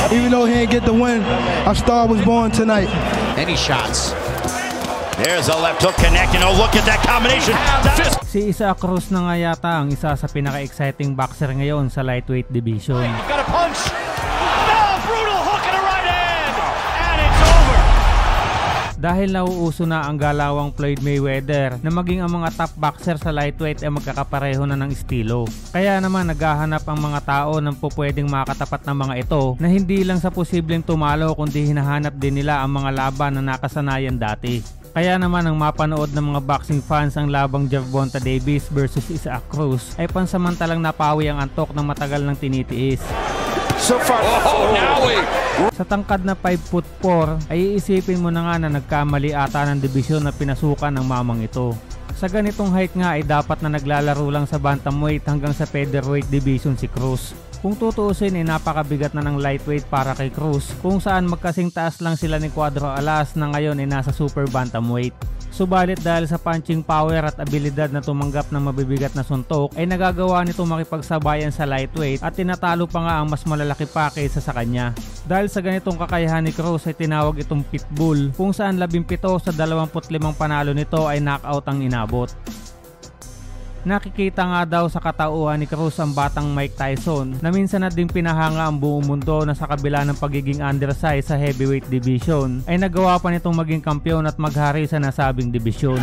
Even though he didn't get the win, a star was born tonight. Any shots. There's a left hook connecting. Oh, look at that combination. Si Isaac Cruz na nga yata ang isa sa pinaka-exciting boxer ngayon sa lightweight division. You've got a punch. Oh, brutal hook and a right hand. And it's over. Dahil nauuso na ang galawang Floyd Mayweather na maging ang mga top boxer sa lightweight ay magkakapareho na ng estilo. Kaya naman naghahanap ang mga tao ng pupwedeng makatapat ng mga ito na hindi lang sa posibleng tumalo kundi hinahanap din nila ang mga laban na nakasanayan dati. Kaya naman ang mapanood ng mga boxing fans ang labang Gervonta Davis versus Isaac Cruz ay pansamantalang napawi ang antok ng matagal ng tinitiis. So far, Sa tangkad na 5'4" ay iisipin mo na nga na nagkamali ata ng dibisyon na pinasukan ng mamang ito. Sa ganitong height nga ay dapat na naglalaro lang sa bantamweight hanggang sa featherweight division si Cruz. Kung tutuusin ay napakabigat na ng lightweight para kay Cruz kung saan magkasing taas lang sila ni Cuadro Alas na ngayon ay nasa super bantamweight. Subalit dahil sa punching power at abilidad na tumanggap ng mabibigat na suntok ay nagagawa nito makipagsabayan sa lightweight at tinatalo pa nga ang mas malalaki pa kaysa sa kanya. Dahil sa ganitong kakayahan ni Cruz ay tinawag itong pitbull kung saan 17 sa 25 panalo nito ay knockout ang inabot. Nakikita nga daw sa katauhan ni Cruz ang batang Mike Tyson na minsan na din pinahanga ang buong mundo na sa kabila ng pagiging undersize sa heavyweight division ay nagawa pa nitong maging kampiyon at maghari sa nasabing division.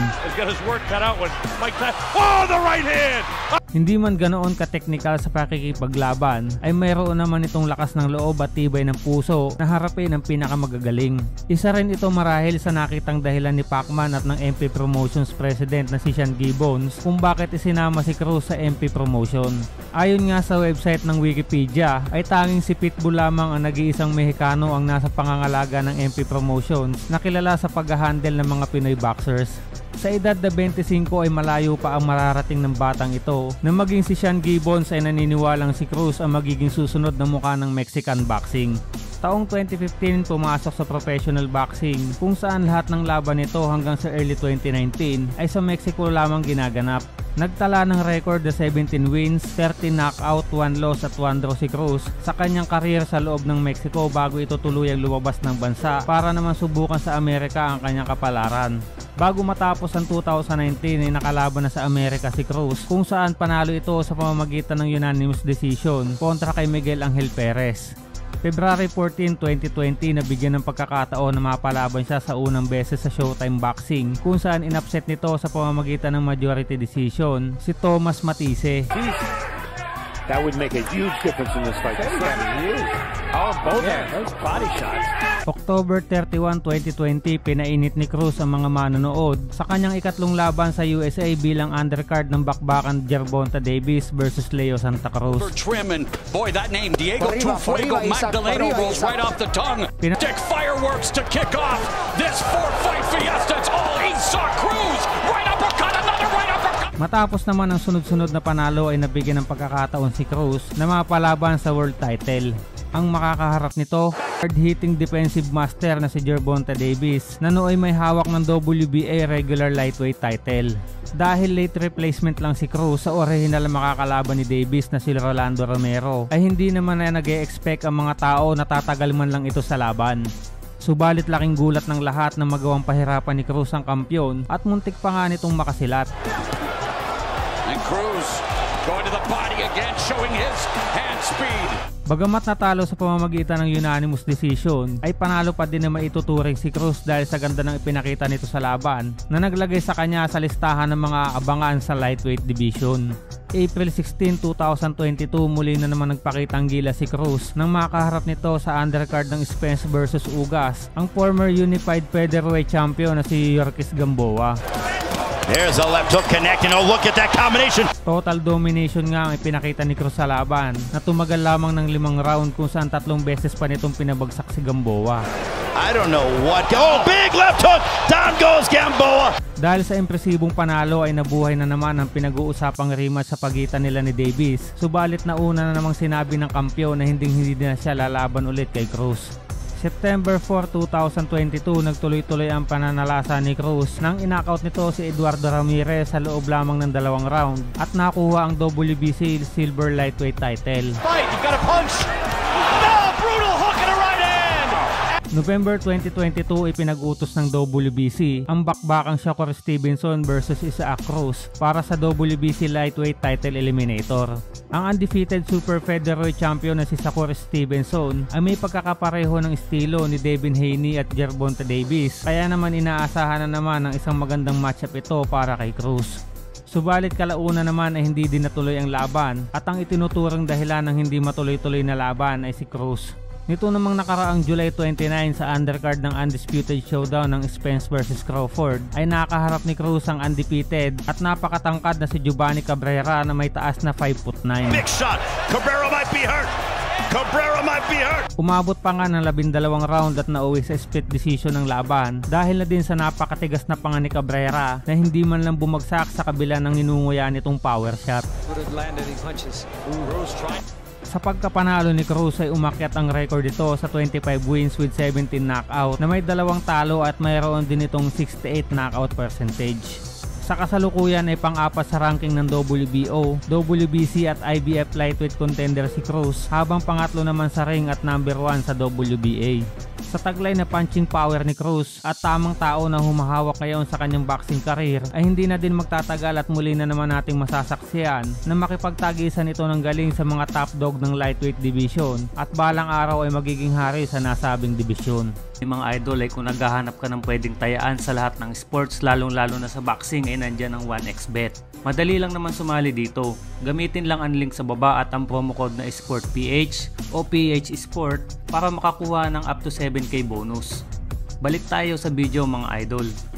Hindi man ganoon ka-technical sa pakikipaglaban ay mayroon naman itong lakas ng loob at tibay ng puso na harapin ang pinakamagagaling. Isa rin ito marahil sa nakitang dahilan ni Pacman at ng MP Promotions President na si Sean Gibbons kung bakit sinama si Cruz sa MP Promotion. Ayon nga sa website ng Wikipedia ay tanging si Pitbull lamang ang nag-iisang Mexicano ang nasa pangangalaga ng MP Promotions na kilala sa pag-handle ng mga Pinoy boxers. Sa edad na 25 ay malayo pa ang mararating ng batang ito na maging si Sean Gibbons ay naniniwalang si Cruz ang magiging susunod na mukha ng Mexican boxing. Taong 2015 pumasok sa professional boxing kung saan lahat ng laban nito hanggang sa early 2019 ay sa Mexico lamang ginaganap. Nagtala ng record na 17 wins, 30 knockout, 1 loss at 1 draw si Cruz sa kanyang career sa loob ng Mexico bago ito tuluyang lumabas ng bansa para naman subukan sa Amerika ang kanyang kapalaran. Bago matapos ang 2019 ay nakalaban na sa Amerika si Cruz kung saan panalo ito sa pamamagitan ng unanimous decision kontra kay Miguel Angel Perez. February 14, 2020 nabigyan ng pagkakataon na mapalaban siya sa unang beses sa Showtime Boxing kung saan inupset nito sa pamamagitan ng majority decision si Thomas Matisse. That would make a huge difference in this fight. Oh, both those body shots. October 31, 2020, pinainit ni Cruz ang mga manonood sa kanyang ikatlong laban sa USA bilang undercard ng bakbakan Gervonta Davis versus Leo Santa Cruz. Boy, that name Diego Tufuego Magdaleno rolls right off the tongue. Dick fireworks to kick off this four-fight fiesta. It's all Isaac Cruz. Right uppercut, another right uppercut. Matapos naman ang sunod-sunod na panalo ay nabigyan ng pagkakataon si Cruz na mapalaban sa world title. Ang makakaharap nito, hard-hitting defensive master na si Gervonta Davis na nooy may hawak ng WBA regular lightweight title. Dahil late replacement lang si Cruz sa original na makakalaban ni Davis na si Rolando Romero ay hindi naman na nag-e-expect ang mga tao na tatagal man lang ito sa laban. Subalit laking gulat ng lahat na magawang pahirapan ni Cruz ang kampyon at muntik pa nga nitong makasilat. And Cruz going to the body again, showing his hand speed. Bagamat natalo sa pamamagitan ng unanimous decision, ay panalo pa din na maituturing si Cruz dahil sa ganda ng ipinakita nito sa laban na naglagay sa kanya sa listahan ng mga abangan sa lightweight division. April 16, 2022 muli na naman nagpakitang gila si Cruz nang makaharap nito sa undercard ng Spence vs Ugas, ang former unified featherweight champion na si Yorkis Gamboa. There's a left hook connecting. Oh, look at that combination. Total domination nga ang ipinakita ni Cruz sa laban na tumagal lamang ng 5 round kung saan 3 beses pa nitong pinabagsak si Gamboa. I don't know what. Oh, big left hook. Down goes Gamboa. Dahil sa impresibong panalo ay nabuhay na naman ang pinag-uusapang rematch sa pagitan nila ni Davis. Subalit nauna na namang sinabi ng kampiyon na hindi na siya lalaban ulit kay Cruz. September 4, 2022 nagtuloy-tuloy ang pananalasa ni Cruz nang inakount nito si Eduardo Ramirez sa loob lamang ng 2 round at nakuha ang WBC Silver Lightweight title. Fight, you got a punch. No, brutal hook and a November 2022 ipinag-utos ng WBC ang bakbakang Shakur Stevenson versus Isaac Cruz para sa WBC Lightweight Title Eliminator. Ang undefeated Super Featherweight Champion na si Shakur Stevenson ay may pagkakapareho ng estilo ni Devin Haney at Gervonta Davis, kaya naman inaasahan na naman ng isang magandang matchup ito para kay Cruz. Subalit kalauna naman ay hindi din natuloy ang laban at ang itinuturang dahilan ng hindi matuloy-tuloy na laban ay si Cruz. Nito namang nakaraang July 29 sa undercard ng Undisputed Showdown ng Spence vs Crawford ay nakaharap ni Cruz ang undefeated at napakatangkad na si Giovanni Cabrera na may taas na 5'9". Big shot. Cabrera might be hurt. Cabrera might be hurt. Umabot pa nga ng 12 round at nauwi sa split decision ng laban dahil na din sa napakatigas na panga ni Cabrera na hindi man lang bumagsak sa kabila ng ninunguya nitong power shot. Sa pagkapanalo ni Cruz ay umakyat ang record ito sa 25 wins with 17 knockout na may 2 talo at mayroon din itong 68 knockout percentage. Sa kasalukuyan ay pang-apat sa ranking ng WBO, WBC at IBF lightweight contender si Cruz habang pangatlo naman sa ring at number 1 sa WBA. Sa taglay na punching power ni Cruz at tamang tao na humahawak ngayon sa kanyang boxing career ay hindi na din magtatagal at muli na naman nating masasaksiyan na makipagtagisan ito ng galing sa mga top dog ng lightweight division at balang araw ay magiging hari sa nasabing division. Mga idol ay kung naghahanap ka ng pwedeng tayaan sa lahat ng sports lalong-lalo na sa boxing ay nandyan ang 1xBet. Madali lang naman sumali dito. Gamitin lang ang link sa baba at ang promo code na SportPH o PH Sport para makakuha ng up to 7k bonus. Balik tayo sa video mga idol.